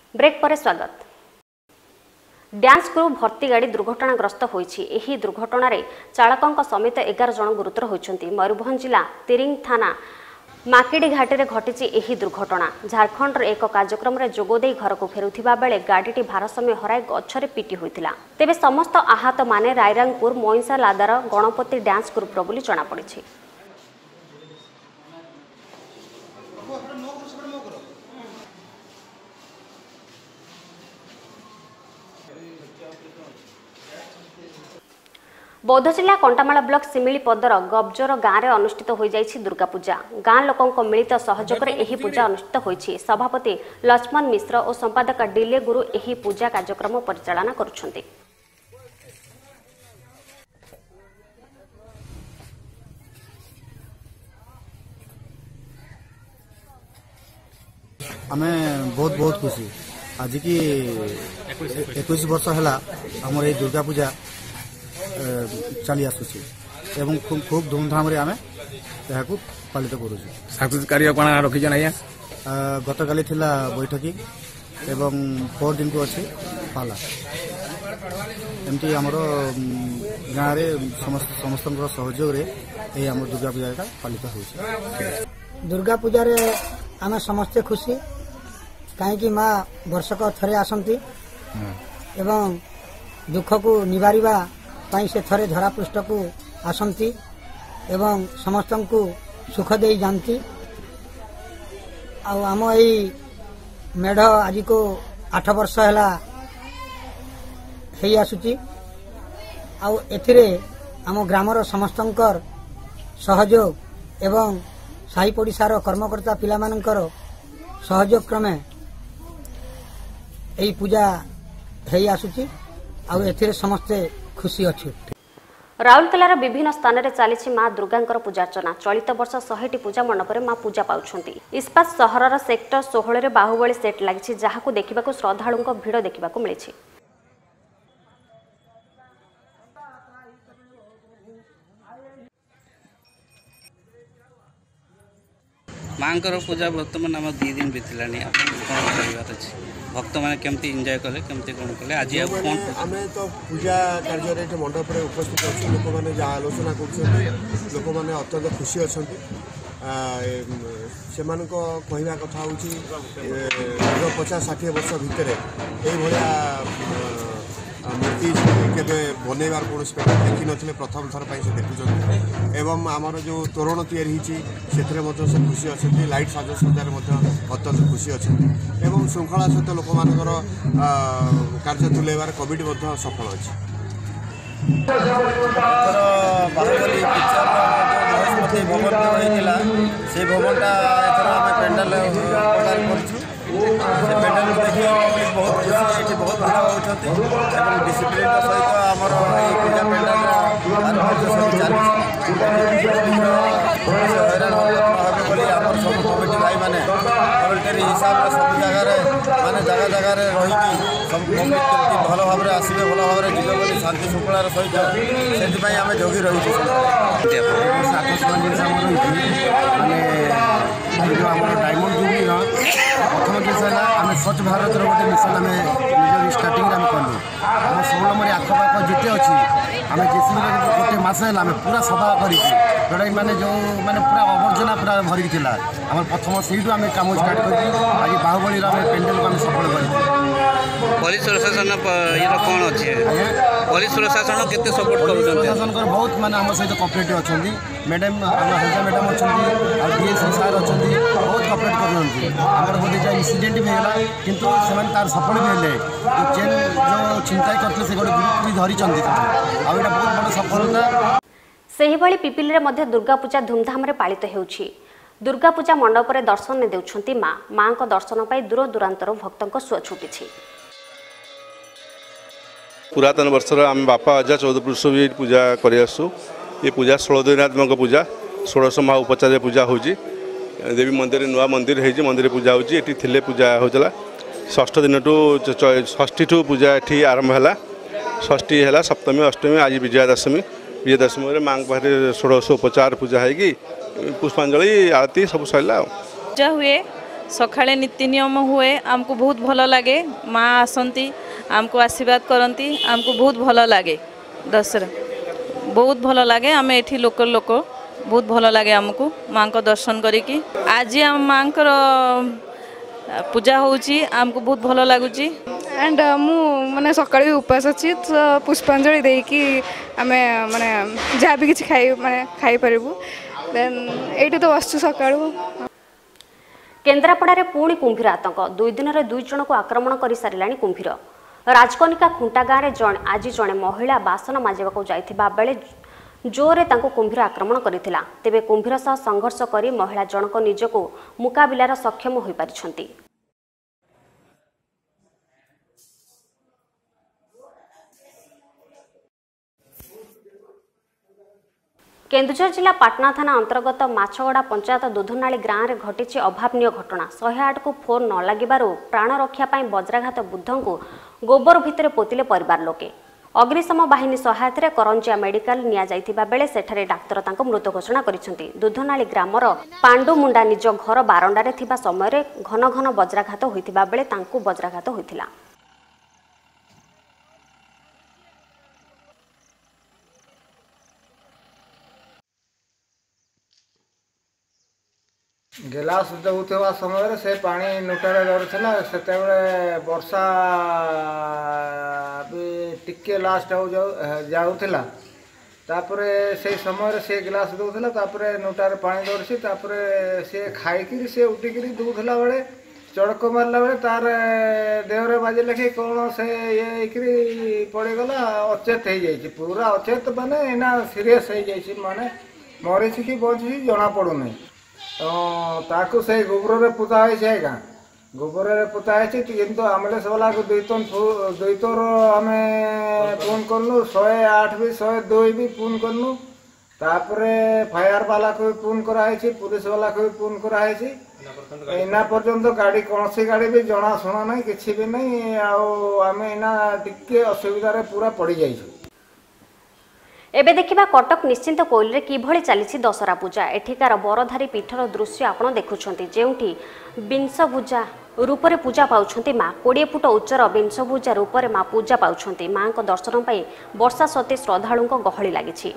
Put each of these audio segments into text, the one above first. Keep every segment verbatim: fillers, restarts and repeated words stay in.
Break पर स्वागत। Dance group भर्ती गाड़ी दुर्घटनाग्रस्त होईछि। एही दुर्घटना रे चालकंक समेत एगार जन गुरुतर होइछन्ति। मयूरभंज जिला तिरिंग थाना माकेडी घाटी रे घटिछि एही दुर्घटना। झारखंड रे एक कार्यक्रम रे जोगोदेई घर को फेरुथिबा बेले गाड़ीटी भारसाम्य हराई गछरे पिटी होइतिला। तेबे समस्त आहत माने रायरंगपुर मोइसा लादार गणपति डांस ग्रुप रो बोली जणा पड़िछि। बौद्ध जिला कंटामाल ब्लॉक सिमिली पदर गब्जर गाँव में अनुष्ठित हो जाइछि दुर्गा पूजा। गाँ लोकों मिलित सहयोग में एही पूजा अनुष्ठित होइछि। सभापति लक्ष्मण मिश्र और संपादक डिले गुरु एही पूजा कार्यक्रम परिचालना करुछन्ति। आमे बहुत बहुत खुशी आज की इक्कीस वर्ष है आम दुर्गा पूजा चली आसुची एवं खूब खूब धूमधाम रे आमे यहाकू पालित करूँ। सांस्कृतिक कार्यक्रम रखी जनाया गत काली थिला बैठकी एवं पर दिन को अच्छे पाला एमती आमर गाँव रे समस्त समस्त सहयोग रे ए आम दुर्गा पूजा पालित हो। दुर्गा पूजा रे आमे समस्ते खुशी कहीं माँ वर्षक थरे आसंती एवं दुख को निवारिबा पाई से थरे धरा पृष्ठ को आसंती एवं समस्त को सुख दे जानती। आम यही मेढ़ आज को आठ वर्ष है आसुची। आउ एथिरे आम ग्रामर समस्तंकर सहयोग एवं साही पड़िशार कर्मकर्ता पिला मानकर सहयोग क्रमे यही पूजा है आसुची। आउ एथिरे समस्ते खुशी अच्छे। राउरकेलार विभिन्न स्थान में चली माँ दुर्गांकर पूजार्चना। चलित वर्ष शहेटी पूजा मंडप में माँ पूजा पाउछन्ति। इस्पात सहरर सेक्टर सोलह रे बाहुबली सेट लगी जहां देखा श्रद्धालुओं भिड़ देखा मिली। माँ पूजा बर्तमान आम दी दिन बीतला भक्त मैंने केमती एंजॉय कले केमती कौन कले आज कौन आम तो पूजा कार्य मंडप में उपस्थित अच्छे लोक मैंने जहाँ आलोचना कर लोक मैंने अत्यंत खुशी अच्छा से कहवा कथा हूँ पचास षाठी वर्ष भितर ये मूर्ति केवे बनइबार कौन देखी नथिले प्रथम थर से देखुं एवं आमर जो तोरण तैयारी से खुशी अच्छा लाइट साजसज्जार अत्यंत खुशी अच्छा एवं श्रृंखला सहित लोक मानकर कार्य तुलेबार कमिटी सफल अच्छी। बाहुबली पिक्चर महेशपति भवन होता से भवनटा एथर आम पेंडाल प्रदान करूँ। से पेंडाल देखिए पब्लिक बहुत खुशी ये बहुत भिड़ होती और डिसिप्लिन सहित आमर पूजा पेंडाल हैरान बोली आम सब कमिटी भाई मैंने वॉलंटरी हिसाब से सब जगह माने जगह जगह रही सब पब्लिक केमती भल भाव में आसवे भल भाव में जीव बोली शांति श्रृंखलार सहित से आम जगी रही आकर्षण जिन माने जो आम डायमंड जुबली प्रथम जिस आम स्वच्छ भारत गोटे मिशन आम निज स्टार्टिंग आम कलु आम षोल नंबर आखपाख जिते अच्छी आम जेसीबी गोटे मस है आम पूरा सफा करी जोटा मैंने जो मैंने पूरा आवर्जना पूरा भरिक था आम प्रथम से आम कम स्टार्ट कर आज बाहुबली आम पेंडेल को आम सफल कर पुलिस प्रशासन ये कौन अच्छे पुलिस प्रशासन केते सपोर्ट कर प्रशासन बहुत माने आम सहित कोऑपरेटिव अच्छा मैडम हल्दा मैडम अच्छा और डीएसपी सार अच्छा बहुत कोऑपरेट कर गोटे जो इनसीडेंट भी है किंतु से तार सफल भी है जो चेन जो चिंता करते गोटे ग्रुप भी धरी आ बहुत बड़ सफलता। सेहिभଳି पिपिली रे दुर्गा पूजा धूमधाम रे पालित हेउछि। दुर्गा पूजा मंडप रे दर्शन ने देउछन्ति माँ माँ को दर्शन पाई दूर दूरांतर भक्तों सुआ छुटी। पुरातन वर्ष आम बापा अजा चौदह पुरुष भी पूजा कर ये पूजा षोल दिनात्मक पूजा षोड़श महा उपचार पूजा हो देवी मंदिर नुआ मंदिर है मंदिर पूजा होती पूजा होता षष्ठ दिन टू षष्ठी ठू पूजा ये आरंभ है षष्ठी है सप्तमी अष्टमी आज विजयादशमी विजयादशमी माँ पाखे षोड़श उपचार पूजा है पुष्पांजलि आरती सब सरला पूजा हुए सकाळे नीति नियम हुए आमको बहुत भल लगे माँ आसती आमको आशीर्वाद करती आमको बहुत भल लगे दशहरा बहुत भल लगे आम एठी लोकल लोक बहुत भल लगे आमको माँ को दर्शन करिकी आज आम माँ पूजा होची आमको बहुत भल लगुच एंड मु माने सकाळ उपास अच्छी तो पुष्पांजलि देकी आमे माने जहाँ भी किसी खाई माने खाई पारिबु देन एठी तो बसछु सकाळ। केन्द्रापड़ा पुणी कुंभीर आतंक दुई दिन में दुई जन को आक्रमण कर सारा कुंभीर राजकनिका खुंटा गाँव में जन आज जड़े महिला बासन माजिबा जाइथिबा बेले जोरे तांको कुंभीर आक्रमण करथिला तेबे कुंभीर सह संघर्ष करी महिला जनक निजको मुकाबिलार सक्षम होई पारिछंती। केन्दुझर जिला पाटना थाना अंतर्गत माछगड़ा पंचायत दुधनाली गाँव में घटी अभावनीय घटना शहे आठ को फोन न लगिबारु प्राण रक्षा वज्राघात बुद्ध को गोबर भितर पोतिले परिवार लोके अग्निशम बाहिनी सहायता करंजिया मेडिकल निया जाइथिबा बेले सेठारे डाक्तर तांको मृत घोषणा करिसेंती। दुधनाली ग्रामर पांडुमुंडा निज घर बारंडारे थिबा समय घन घन वज्राघात होइथिबा बेले तांको वज्राघात होइथिला। गिलास दौथवा समय से पानी नुटारे धरला से वर्षा भी टिके लास्ट हो जाऊला तापरे से समय से गिलास दौला तापरे नुटारे पानी धरसी तापरे से खाई से उठिकी दौला बेले चड़क मारला बेले तार देहरे बाजे लेखे कौन से ये पड़गला अचेत हो जाए पूरा अचेत माने ना सीरीयस हो जाए माने मरी कि बची जना पड़ूना तो ताकू से गोबर पोता है गोबर पोता है किंतु आम्बुलेंस वाला को दुई टन दुई थर आम फोन करलु शहे आठ भी शहे दुई भी फोन करलु तापरे फायर वाला को भी फोन कराई पुलिस वाला को भी फोन कराई इना पर्यंत गाड़ी कौन सी गाड़ी भी जना शुणा ना कि भी नहीं आम इना टिके असुविधा पूरा पड़ जाइए। एबे देखिबा कटक निश्चिंत कोइल रे किभଳି चली दशहरा पूजा एठिकार बरधारी पीठर दृश्य आपण देखुछंती जेउठी विंशभुजा रूपरे पूजा पाउछंती माँ बीस फुट उच्चर विंशभुजा रूपरे माँ पूजा पाउछंती माँ को दर्शन पाई वर्षा सते श्रद्धालुंक गहଳି लागिछि।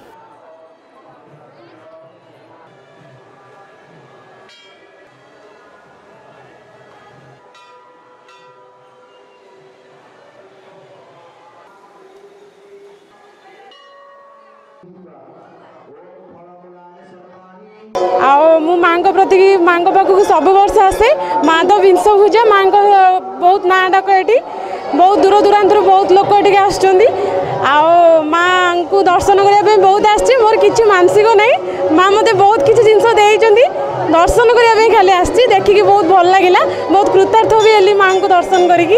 मु माँ प्रति माँ पाखक सब वर्ष आसे माँ तो विंशभुजा माँ बहुत ना डाक ये बहुत दूर दूरांत बहुत लोक ये आसुँच माँ को दर्शन करने बहुत आसी मोर किसी मानसिक नहीं माँ मत बहुत किसी जिनस देती दर्शन करने खाली आसी देखिकी बहुत भल लगे बहुत कृतार्थ भी हेली माँ को दर्शन करी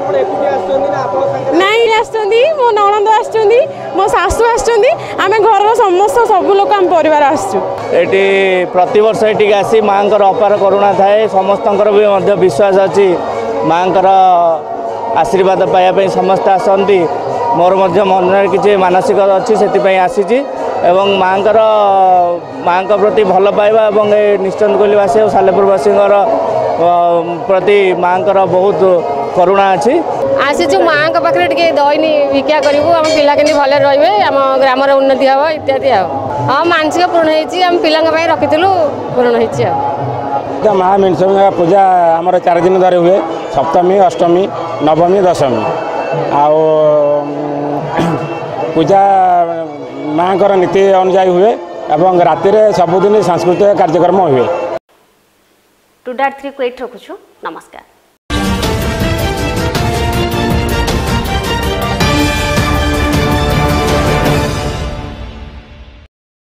नाई आस मो ननद आस मो शाशु आम घर समस्त सब लोग आम परिवार आसु प्रति वर्ष ये आसी माँ अपार करुणा थाए समस्त भी विश्वास अच्छी माँ आशीर्वाद पाइबा समस्त आसती मोर मन किसी मानसिक अच्छी से आसी एवं माँ माँ प्रति भल पाइबा एवं निश्चिंत कोइलवासी और सालेपुरवासी प्रति माँ बहुत करुणा अच्छी आसी माँ पाखे टे दईनी भिक्षा करूँ आम पिला के भले रे आम ग्राम उन्नति हम इत्यादि हाँ मानसिक पूर्ण होम पिला रखीलु पूर्ण हो माँ विंशभुजा पूजा आम चार दिन धरी हुए सप्तमी अष्टमी नवमी दशमी आओ पूजा माँ नीति अनुजाई हुए एवं राति सबुदिन सांस्कृतिक कार्यक्रम हुए। टू डैट थ्री को एट रखुछु नमस्कार।